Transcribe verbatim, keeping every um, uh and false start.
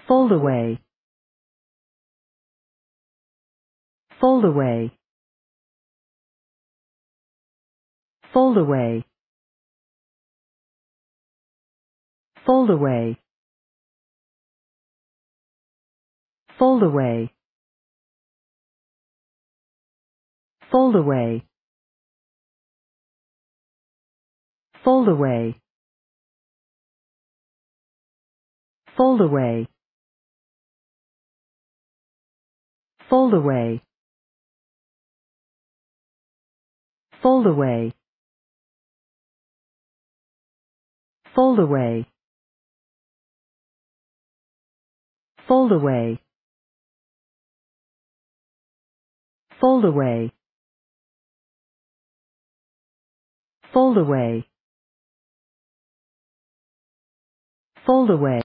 fold away, fold away, fold away, fold away, fold away, fold away, fold away, fold away, fold away, fold away, fold away, fold away, fold away, fold away, fold away.